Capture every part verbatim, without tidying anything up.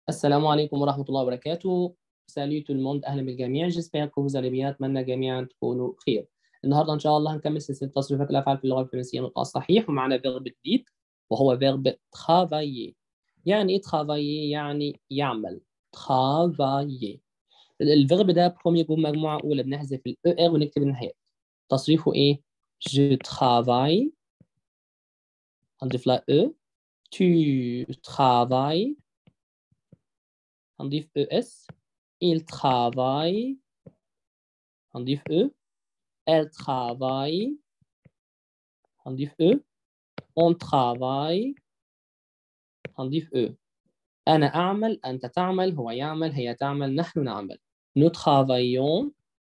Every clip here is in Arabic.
السلام عليكم ورحمة الله وبركاته. Salut tout le monde، أهلا بالجميع. J'espère que vous allez bien. أتمنى جميعا تكونوا بخير. النهارده إن شاء الله هنكمل سلسلة تصريفات الأفعال في اللغة الفرنسية نطقها الصحيح، ومعنا فيرب جديد وهو فيرب travailler. يعني إيه travailler؟ يعني يعمل. travailler. الفيرب ده برومي يكون مجموعة أولى بنحذف ال er ونكتب النهايات. تصريفه إيه؟ Je travaille. هنضيف لها e. Tu travailles. هنضيف es. Il travaille. هنضيف e. Elle travaille. هنضيف e. On travaille. هنضيف e. أنا أعمل، أنت تعمل، هو يعمل، هي تعمل، نحن نعمل. Nous travaillons.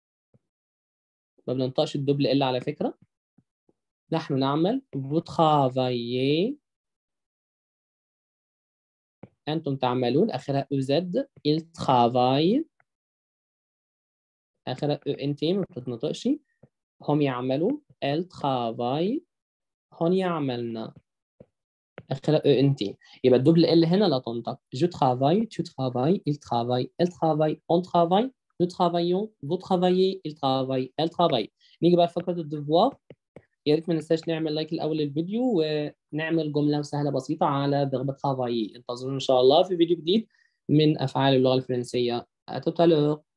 ما بننطقش الدبل إلا على فكرة. نحن نعمل. Vous travaillez. أنتم تعملون. آخرها ez. Il travaille. آخرها ent ما بتتنطقش. هم يعملوا. Elle travaille. هن يعملن. آخرها ent. يبقى الدبل ال هنا لا تنطق. Je travaille, tu travailles, il travaille, elle travaille, on travaille, nous travaillons, vous travaillez, il travaille, elle travaille. نيجي بقى لفقرة الديفوار. يا ريت ما ننساش نعمل لايك الأول للفيديو ونعمل جملة سهلة بسيطة على فيرب travailler. انتظرونا إن شاء الله في فيديو جديد من أفعال اللغة الفرنسية. À tout à l'heure.